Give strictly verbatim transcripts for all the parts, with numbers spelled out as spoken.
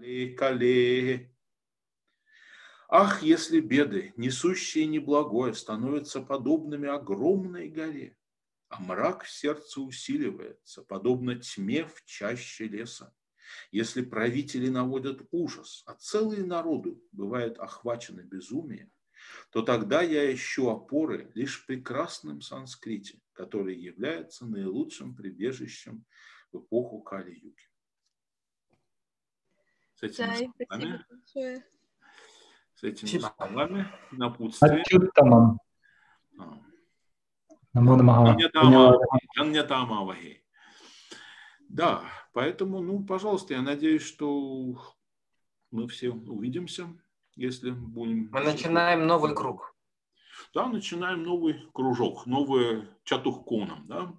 кале, кале. Ах, если беды, несущие неблагое, становятся подобными огромной горе, а мрак в сердце усиливается, подобно тьме в чаще леса. Если правители наводят ужас, а целые народы бывают охвачены безумием, то тогда я ищу опоры лишь в прекрасном санскрите, который является наилучшим прибежищем в эпоху Кали-юги. С этими словами, с этими словами напутствие. Ачуттамам. Намо намаха. Да, поэтому, ну, пожалуйста, я надеюсь, что мы все увидимся, если будем... Мы начинаем новый круг. Да, начинаем новый кружок, новый чатухконам, да.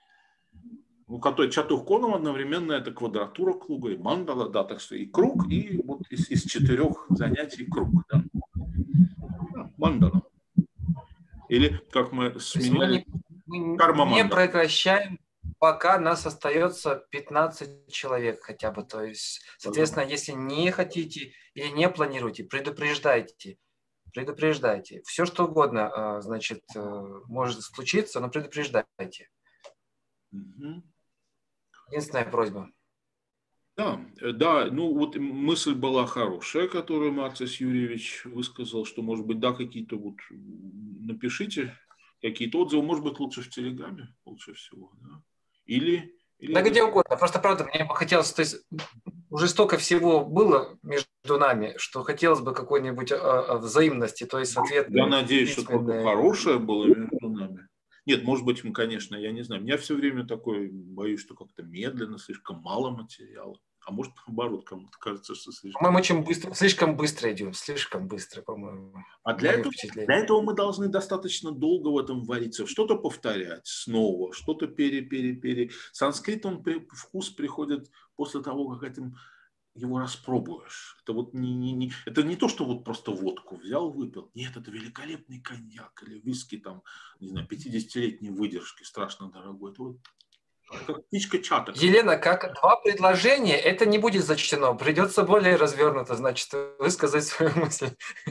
Ну, который чатухконом одновременно это квадратура круга и мандала, да, так что и круг, и вот из, из четырех занятий круг, да. Да, мандала. Или, как мы сменяли, мы не, мы не прекращаем, пока нас остается пятнадцать человек хотя бы. То есть, соответственно, если не хотите или не планируете, предупреждайте. Предупреждайте. Все, что угодно, значит, может случиться, но предупреждайте. Угу. Единственная просьба. Да, да, ну вот мысль была хорошая, которую Марцис Юрьевич высказал, что, может быть, да, какие-то вот, напишите какие-то отзывы, может быть, лучше в Телеграме, лучше всего, да, или... или да где угодно, просто, правда, мне бы хотелось, то есть, уже столько всего было между нами, что хотелось бы какой-нибудь а, взаимности, то есть, ответной. Я надеюсь, письменной... что только хорошее было между нами. Нет, может быть, конечно, я не знаю. Я все время такой боюсь, что как-то медленно, слишком мало материала. А может, наоборот, кому-то кажется, что слишком... По-моему, очень быстро, слишком быстро идем, слишком быстро, по-моему. А для этого, для этого мы должны достаточно долго в этом вариться, что-то повторять снова, что-то пере-пере-пере. Санскрит, он вкус приходит после того, как этим его распробуешь. Это вот не, не, не, это не то, что вот просто водку взял, выпил. Нет, это великолепный коньяк или виски там, не знаю, пятидесятилетней выдержки, страшно дорогой. Это вот как птичка чата. Елена, как два предложения, это не будет зачтено. Придется более развернуто, значит, высказать свою мысль.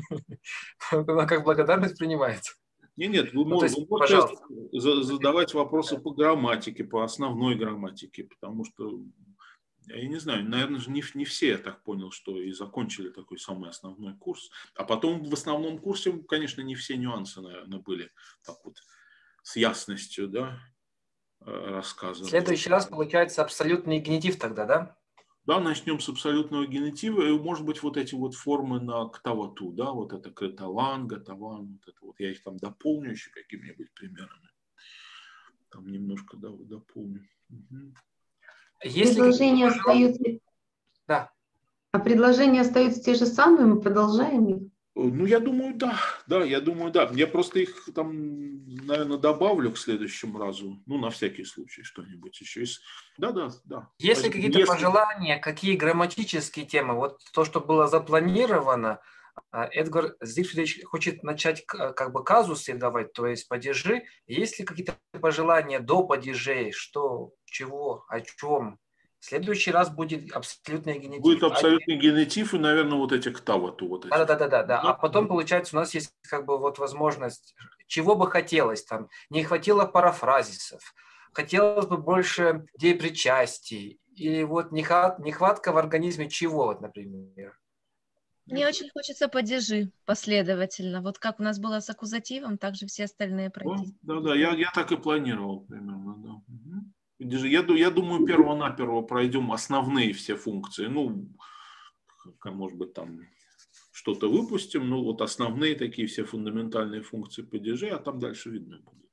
Как благодарность принимается. Нет, нет, вы, ну, можете, вы можете задавать вопросы по грамматике, по основной грамматике, потому что я не знаю, наверное, же не, не все, я так понял, что и закончили такой самый основной курс. А потом в основном курсе, конечно, не все нюансы, наверное, были так вот с ясностью, да, рассказаны. В следующий раз получается абсолютный генитив тогда, да? Да, начнем с абсолютного генитива, и, может быть, вот эти вот формы на ктавату, да, вот это криталан, гатаван, вот это вот, я их там дополню еще какими-нибудь примерами. Там немножко да, дополню. Угу. Если предложения остаются... Да. А предложения остаются те же самые, мы продолжаем их? Ну, я думаю, да. Да, я думаю, да. Я просто их там, наверное, добавлю к следующему разу. Ну, на всякий случай что-нибудь еще. Да, да, да. Если какие-то Если... пожелания, какие грамматические темы, вот то, что было запланировано, Эдгар Зигфридович хочет начать как бы казусы давать, то есть падежи. Есть ли какие-то пожелания до падежей, что, чего, о чем? В следующий раз будет абсолютный генитив. Будет абсолютный генитив и, наверное, вот эти ктавату. Вот да, да, да, да, да. А потом, получается, у нас есть как бы вот возможность, чего бы хотелось там. Не хватило парафразисов, хотелось бы больше деепричастий, или вот нехватка в организме чего, вот, например. Мне очень хочется падежи последовательно. Вот как у нас было с аккузативом, так же все остальные пройти. Да, да, я, я так и планировал примерно, да. Угу. Я, я думаю, перво-наперво пройдем основные все функции. Ну, может быть, там что-то выпустим, но вот основные такие все фундаментальные функции падежей, а там дальше видно будет.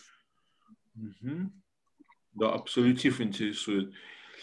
Угу. Да, абсолютив интересует.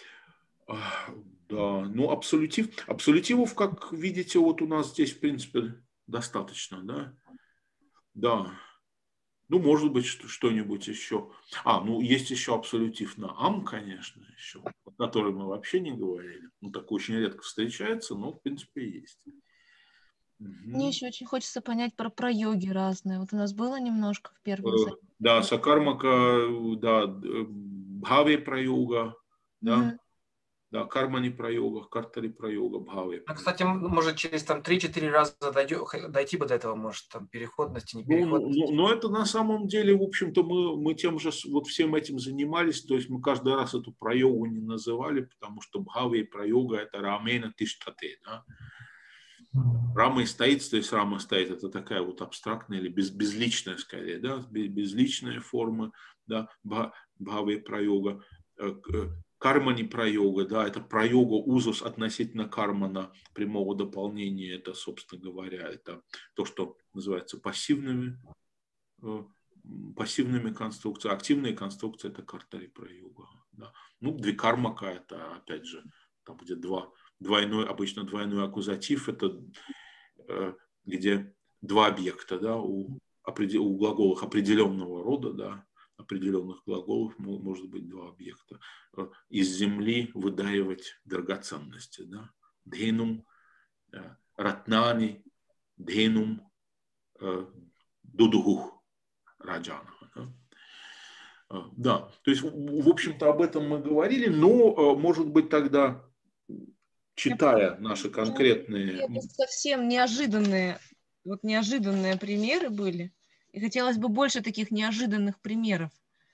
Да, ну абсолютив, абсолютивов, как видите, вот у нас здесь, в принципе, достаточно, да? Да. Ну, может быть, что-нибудь еще. А, ну, есть еще абсолютив на ам, конечно, еще, о котором мы вообще не говорили. Ну, такой очень редко встречается, но, в принципе, есть. Угу. Мне еще очень хочется понять про, про йоги разные. Вот у нас было немножко в первом занятии. Да, сакармака, да, бхави про йога, да. Угу. да, кармани прайога, картари прайога, бхаве. Ну, кстати, может, через там три-четыре раза дойдё, дойти бы до этого, может, там, переходности, не переходности. Ну, ну, но это на самом деле, в общем-то, мы, мы тем же, вот всем этим занимались, то есть мы каждый раз эту прайогу не называли, потому что бхаве и прайога – это рамена тиштате, да. Рама и стоит, то есть рама стоит, это такая вот абстрактная или без, безличная, скорее, да, безличная форма, да, бхаве прайога. Кармани прайога, да, это прайога узус относительно кармана, прямого дополнения, это, собственно говоря, это то, что называется пассивными, пассивными конструкциями. Активные конструкции – это картари прайога. Да. Ну, двикармака – это, опять же, там будет два, двойной, обычно двойной аккузатив, это где два объекта, да, у, у глаголов определенного рода, да, определенных глаголов может быть два объекта. Из земли выдаивать драгоценности. Да? Дхенум, ратнани, дхенум, дудугух, раджана. Да? Да, то есть, в общем-то, об этом мы говорили, но, может быть, тогда, читая наши конкретные... Это совсем неожиданные, вот неожиданные примеры были. И хотелось бы больше таких неожиданных примеров.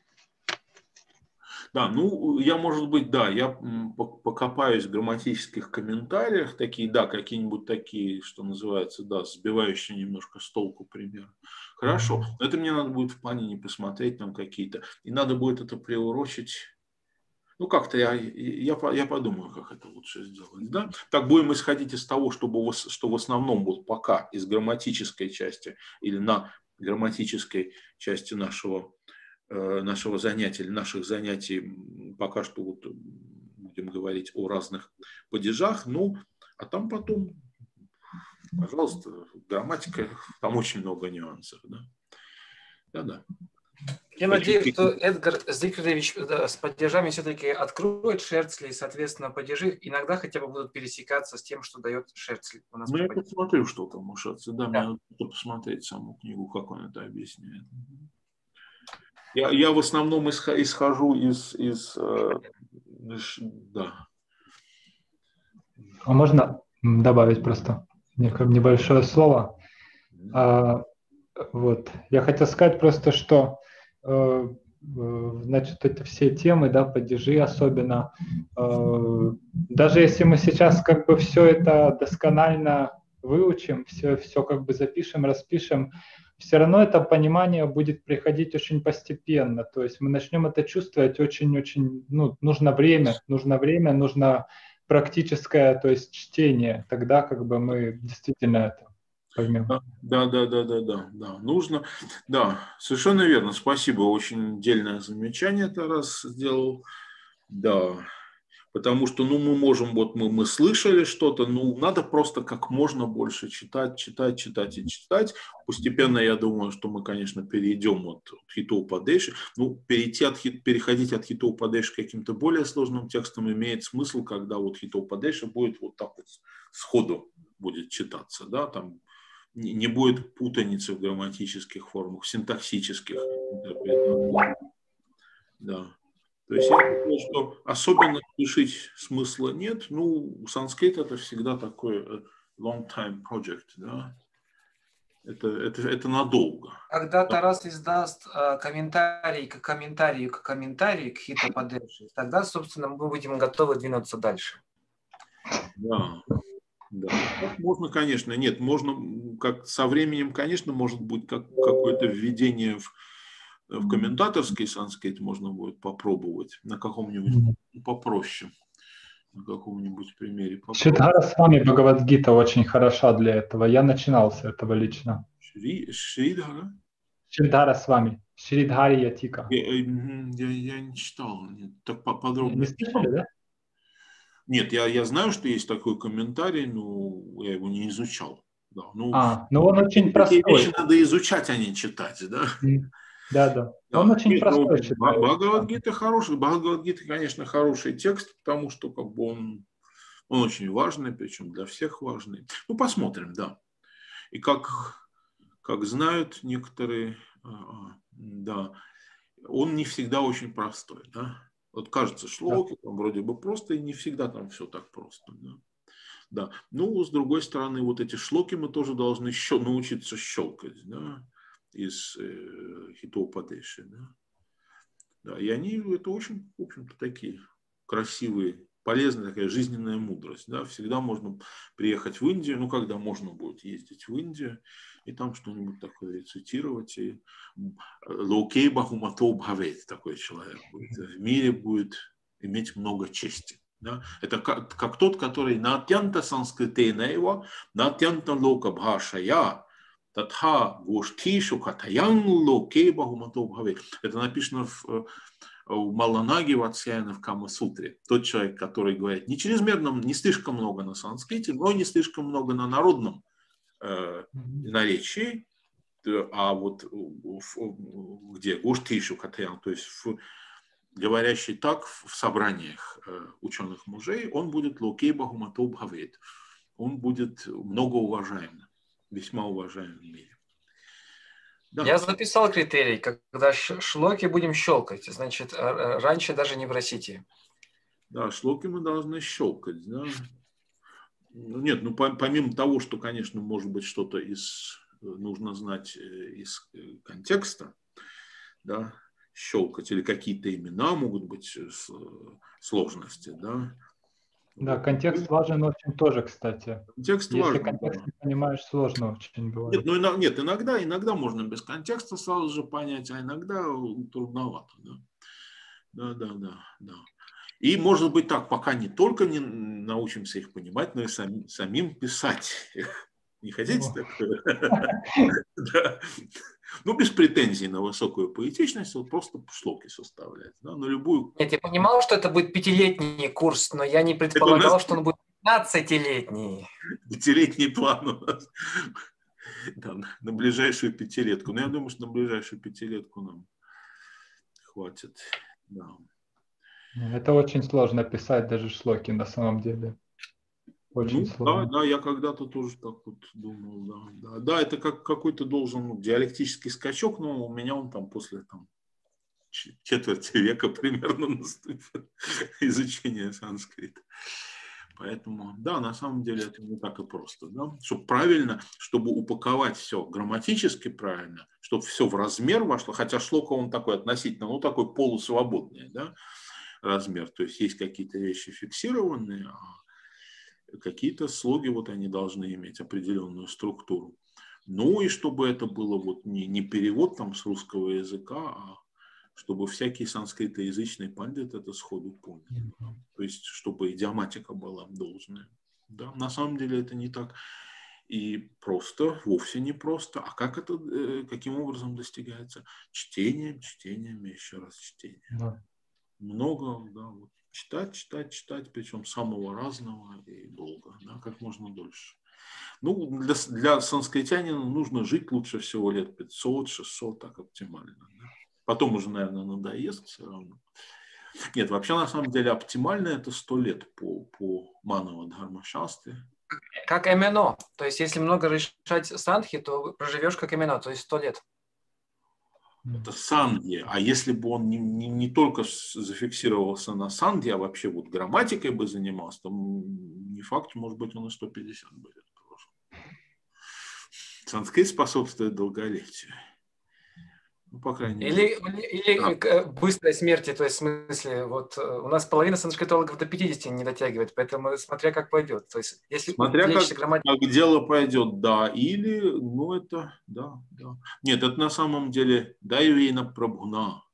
Да, ну, я, может быть, да, я покопаюсь в грамматических комментариях, такие, да, какие-нибудь такие, что называется, да, сбивающие немножко с толку примеры. Хорошо, но это мне надо будет в плане не посмотреть там какие-то, и надо будет это приурочить. Ну, как-то я, я, я подумаю, как это лучше сделать. Да? Так будем исходить из того, чтобы, что в основном вот пока из грамматической части или на грамматической части нашего, нашего занятия, или наших занятий пока что вот будем говорить о разных падежах. Ну, а там потом, пожалуйста, грамматика, там очень много нюансов. Да, да-да. Я надеюсь, что Эдгар Зигфридович с падежами все-таки откроет Шерцли, и, соответственно, падежи иногда хотя бы будут пересекаться с тем, что дает Шерцли. У нас ну, я посмотрю, что там у Шерцли. Да, да. мне надо посмотреть саму книгу, как он это объясняет. Я, я в основном исхожу из... из, из да. А можно добавить просто небольшое слово? А, вот. Я хотел сказать просто, что значит, это все темы, да, падежи особенно. Даже если мы сейчас как бы все это досконально выучим, все, все как бы запишем, распишем, все равно это понимание будет приходить очень постепенно. То есть мы начнем это чувствовать очень-очень, ну, нужно время, нужно время, нужно практическое, то есть чтение. Тогда как бы мы действительно это поймем. Да, да, да, да, да, да, нужно. Да, совершенно верно. Спасибо. Очень дельное замечание Тарас сделал. Да. Потому что, ну, мы можем, вот мы, мы слышали что-то, ну, надо просто как можно больше читать, читать, читать и читать. Постепенно, я думаю, что мы, конечно, перейдем от, от Хитоупадеши. Ну, перейти от, переходить от Хитоупадеши к каким-то более сложным текстам имеет смысл, когда вот Хитоупадеши будет вот так вот сходу будет читаться, да, там не будет путаницы в грамматических формах, синтаксических. Да. То есть я думаю, что особенно спешить смысла нет. Ну, санскрит это всегда такой long time project, да. Это, это, это надолго. Когда Тарас издаст э, комментарий к комментарию к комментарию к Хитоупадеши, тогда, собственно, мы будем готовы двинуться дальше. Да. Да. Можно, конечно, нет, можно, как со временем, конечно, может быть как, какое-то введение в, в комментаторский санскрит можно будет попробовать на каком-нибудь попроще, на каком-нибудь примере. Шридхара с вами Бхагавад-гита очень хороша для этого. Я начинал с этого лично. Шри, Шридхара? Шридхара с вами. Шридхари Ятика. Я, я, я не читал, нет, так подробно. Не слышали, да? Нет, я, я знаю, что есть такой комментарий, но я его не изучал. Да, ну, а, ну он очень простой. Такие вещи надо изучать, а не читать, да? Да, да. да. Он очень Нет, простой. Ну, Бхагавад-гита хороший. Бхагавад-гита, конечно, хороший текст, потому что как бы он, он очень важный, причем для всех важный. Ну, посмотрим, да. И как, как знают некоторые, да, он не всегда очень простой, да. Вот кажется, шлоки там вроде бы просто, и не всегда там все так просто. Да. Да. Ну, с другой стороны, вот эти шлоки мы тоже должны щел- научиться щелкать, да, из э, Хитоупадеши, да. Да. И они, это очень, в общем-то, такие красивые, полезная такая жизненная мудрость. Да. Всегда можно приехать в Индию, ну, когда можно будет ездить в Индию, и там что-нибудь такое рецитировать. И Лоукей Бахуматоу Бхавет, такой человек будет. В мире будет иметь много чести. Да? Это как, как тот, который на атьянта санскритейна его, на атьянта лока бхашая, татха гоштишу катаян лоукей Бахуматоу Бхавет. Это написано в у Маланаги Ватсяяна в Кама-сутре. Тот человек, который говорит не чрезмерно, не слишком много на санскрите, но не слишком много на народном э, наречии, а вот в, где Гоштишу Катаян, то есть в, говорящий так в собраниях э, ученых мужей, он будет Локей Бахуматоу Бхавет. Он будет многоуважаем, весьма уважаем в мире. Да. Я записал критерий, когда шлоки будем щелкать. Значит, раньше даже не просите. Да, шлоки мы должны щелкать. Да? Нет, ну помимо того, что, конечно, может быть что-то из, нужно знать из контекста, да, щелкать, или какие-то имена могут быть сложности, да. Да, контекст важен очень тоже, кстати. Контекст Если важен, контекст да. не понимаешь, сложно очень бывает. Нет, ну, нет, иногда, иногда можно без контекста сразу же понять, а иногда трудновато. Да, да, да, да. да. И может быть так, пока не только не научимся их понимать, но и самим, самим писать. Не хотите такое? Ну, без претензий на высокую поэтичность, вот просто шлоки составлять. Да, на любую... Нет, я понимал, что это будет пятилетний курс, но я не предполагал, нас... что он будет пятнадцатилетний. Пятилетний план у нас. Да, на ближайшую пятилетку. Но я думаю, что на ближайшую пятилетку нам хватит. Да. Это очень сложно писать даже шлоки на самом деле. Очень ну, сложно. Да, да, я когда-то тоже так вот думал. Да, да, да, это как какой-то должен ну, диалектический скачок, но у меня он там после там, четверти века примерно наступил изучение санскрита. Поэтому, да, на самом деле это не так и просто. Да? Чтобы правильно, чтобы упаковать все грамматически правильно, чтобы все в размер вошло, хотя шлока он такой относительно, ну такой полусвободный, да, размер. То есть есть какие-то вещи фиксированные, а какие-то слоги вот они должны иметь определенную структуру. Ну и чтобы это было вот не, не перевод там с русского языка, а чтобы всякий санскритоязычный пандит это сходу понял. Mm-hmm. То есть, чтобы идиоматика была должная. Да? На самом деле это не так и просто, вовсе не просто. А как это, каким образом достигается? Чтением, чтением и еще раз чтением. Mm-hmm. Много, да, вот, читать, читать, читать, причем самого разного и долго, да, как можно дольше. Ну, для, для санскритянина нужно жить лучше всего лет пятьсот-шестьсот, так оптимально. Да? Потом уже, наверное, надоест все равно. Нет, вообще, на самом деле, оптимально это сто лет по, по Манава Дхарма-шастре. Как Эмино. То есть, если много решать сандхи, то проживешь как Эмино, то есть сто лет. Это сандхи. А если бы он не, не, не только зафиксировался на сандхи, а вообще вот грамматикой бы занимался, то не факт, может быть, он и сто пятьдесят бы лет прожил. Санскрит способствует долголетию. Ну, по крайней или, мере. Или а. быстрой смерти, то есть в смысле, вот у нас половина санскритологов до пятидесяти не дотягивает, поэтому смотря как пойдет. То есть, если смотря как, грамматик... как дело пойдет, да, или, ну это, да, да. Нет, это на самом деле дайвейна прабхуна,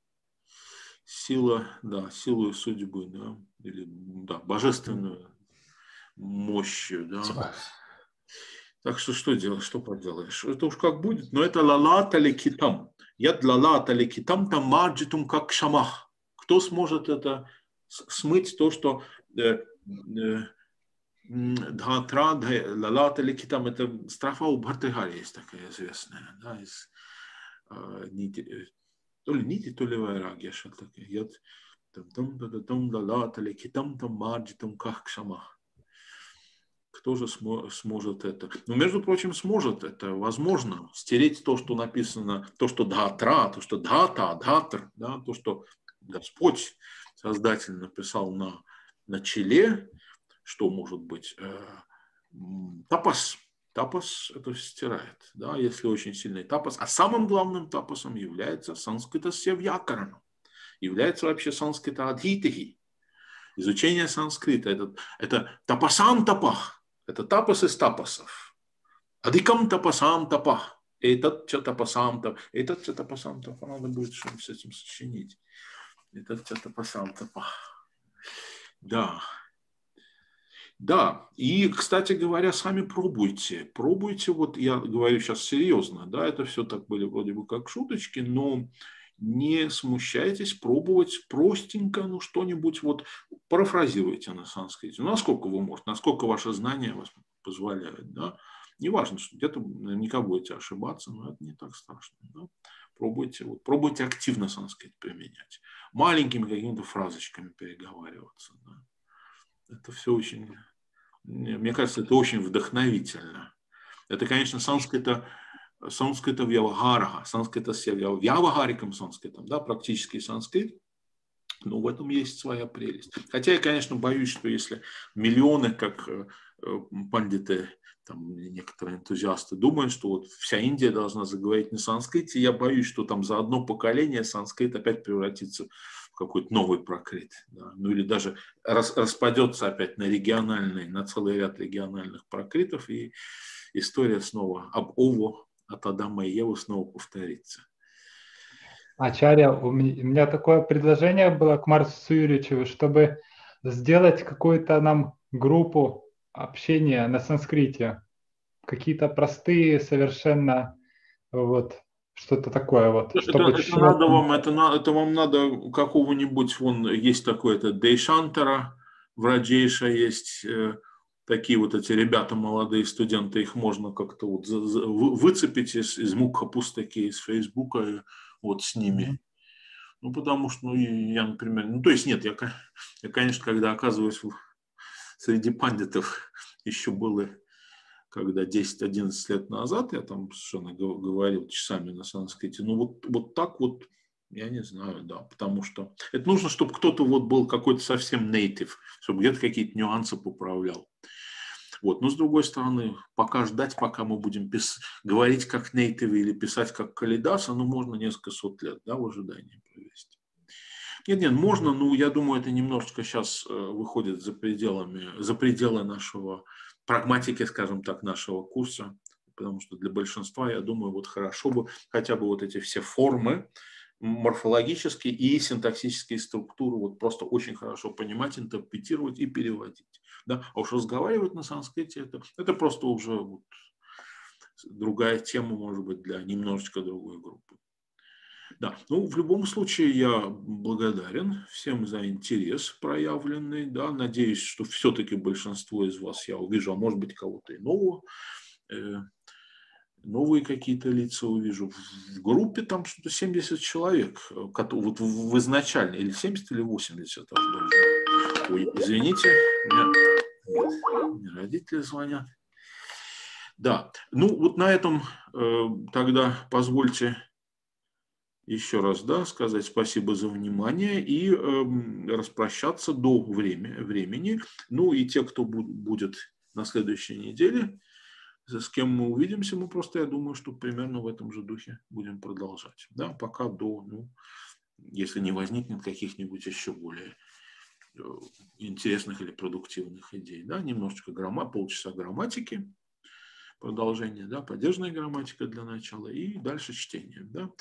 сила, да, силу судьбы, да, или, да, божественную мощью, да. Так что что делать, что поделаешь? Это уж как будет, но это лалата лекитам. Яд лалата лекитам там марджитум как шамах. Кто сможет это смыть, то, что дхатра лалата лекитам, это строфа у Бхартигари есть такая известная, да, из нити, то ли нити, то ли вайраги, что такое. Яд там лалата лекитам там марджитум как шамах. Кто же смо- сможет это? Ну, между прочим, сможет это, возможно, стереть то, что написано, то, что дхатра, то, что дхата, дхатр, да, то, что Господь создатель написал на, на челе, что может быть тапас. Тапас это стирает, да, если очень сильный тапас. А самым главным тапасом является санскрита вьякарана, является вообще санскрита адхитахи. Изучение санскрита. Это, это тапасам тапах. Это тапас из тапасов. Адикам тапасам тапах. Этот че тапасам тапах. Этот че тапасам тапах. Надо будет что-нибудь с этим сочинить. Этот че тапасам тапах. Да. Да, и, кстати говоря, сами пробуйте. Пробуйте, вот я говорю сейчас серьезно, да, это все так были вроде бы как шуточки, но не смущайтесь пробовать простенько, ну, что-нибудь, вот, парафразируйте на санскрите. Ну, насколько вы можете, насколько ваши знания вас позволяют, да. Неважно, что где-то наверняка будете ошибаться, но это не так страшно, да. Пробуйте, вот, пробуйте активно санскрит применять. Маленькими какими-то фразочками переговариваться, да. Это все очень, мне кажется, это очень вдохновительно. Это, конечно, санскрита, санскрита вьявахараха, санскрита с вьявахариком санскритом, да, практически санскрит, но в этом есть своя прелесть. Хотя я, конечно, боюсь, что если миллионы, как пандиты, там, некоторые энтузиасты думают, что вот вся Индия должна заговорить на санскрите, я боюсь, что там за одно поколение санскрит опять превратится в какой-то новый пракрит, да? Ну или даже рас, распадется опять на региональные, на целый ряд региональных пракритов, и история снова об Ово от Адама и Евы снова повторится. Ачарья, у меня, у меня такое предложение было к Марсу Юрьевичу, чтобы сделать какую-то нам группу общения на санскрите. Какие-то простые совершенно, вот, что-то такое вот. Это, чтобы это, чего-то... надо вам, это, это вам надо какого-нибудь, вон есть такой, это Дейшантара, в Раджейша есть э, такие вот эти ребята, молодые студенты, их можно как-то вот за, за, выцепить из, из Мукха-Пустаки, из Фейсбука, вот с ними. Mm-hmm. Ну, потому что, ну, я, например, ну, то есть нет, я, я конечно, когда оказываюсь в, среди пандитов, еще было, когда десять-одиннадцать лет назад я там совершенно говорил часами на санскрите, ну, вот, вот так вот, я не знаю, да, потому что это нужно, чтобы кто-то вот был какой-то совсем нейтив, чтобы где-то какие-то нюансы поправлял. Вот. Но с другой стороны, пока ждать, пока мы будем пис... говорить как нейтивы или писать как Калидаса, ну, можно несколько сот лет, да, в ожидании провести. Нет, нет, можно, но я думаю, это немножечко сейчас выходит за пределами, за пределы нашего прагматики, скажем так, нашего курса, потому что для большинства, я думаю, вот хорошо бы хотя бы вот эти все формы морфологические и синтаксические структуры вот просто очень хорошо понимать, интерпретировать и переводить. Да? А уж разговаривать на санскрите, это, это просто уже вот другая тема, может быть, для немножечко другой группы. Да, ну, в любом случае я благодарен всем за интерес проявленный, да, надеюсь, что все-таки большинство из вас я увижу, а может быть, кого-то и нового, э, новые какие-то лица увижу. В группе там что-то семьдесят человек, вот в изначально, или семьдесят, или восемьдесят. Ой, извините, мне, мне родители звонят. Да, ну вот на этом э, тогда позвольте еще раз, да, сказать спасибо за внимание и э, распрощаться до время, времени. Ну и те, кто бу- будет на следующей неделе, с кем мы увидимся, мы просто, я думаю, что примерно в этом же духе будем продолжать. Да, пока до, ну, если не возникнет каких-нибудь еще более интересных или продуктивных идей. Да, немножечко грамма, полчаса грамматики, продолжение, да, поддержанная грамматика для начала и дальше чтение. Да.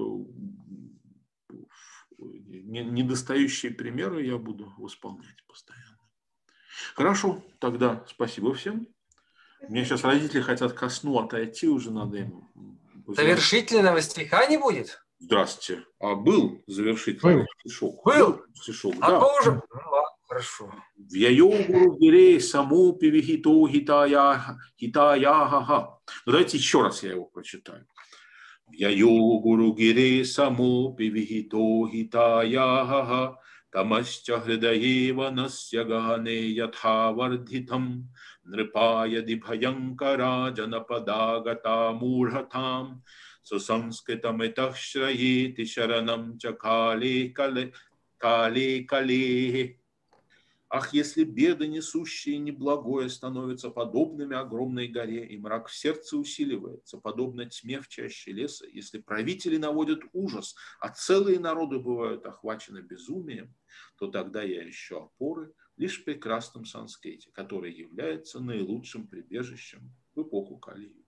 Недостающие примеры я буду восполнять постоянно. Хорошо, тогда спасибо всем. Мне сейчас родители хотят ко сну отойти, уже надо им... Завершительного стиха не будет? Здравствуйте. А был завершительный был. стишок? Был? Был стишок, а да. тоже? Ну, ладно, хорошо. В яйогуру гире саму пивихито хитая хитая ха-ха. Ну, давайте еще раз я его прочитаю. В яйогуру гире саму пивихито хитая ха-ха. Тамасча хридаева насья гане ятха вардхитам нрипая дибхаянкара джанападагата мурхатам сусанскритам этах шраети шаранам чакале кале Кали, кали. Ах, если беды, несущие неблагое, становятся подобными огромной горе, и мрак в сердце усиливается, подобно тьме в чаще леса, если правители наводят ужас, а целые народы бывают охвачены безумием, то тогда я ищу опоры лишь в прекрасном санскрите, который является наилучшим прибежищем в эпоху Кали-юги.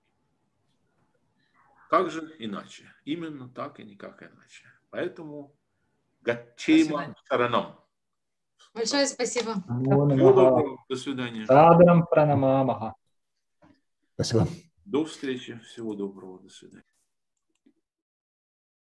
Как же иначе? Именно так и никак иначе. Поэтому гаччейма шаранам. Большое спасибо. Всего доброго. До свидания. Садарам пранамамаха. Спасибо. До встречи. Всего доброго. До свидания.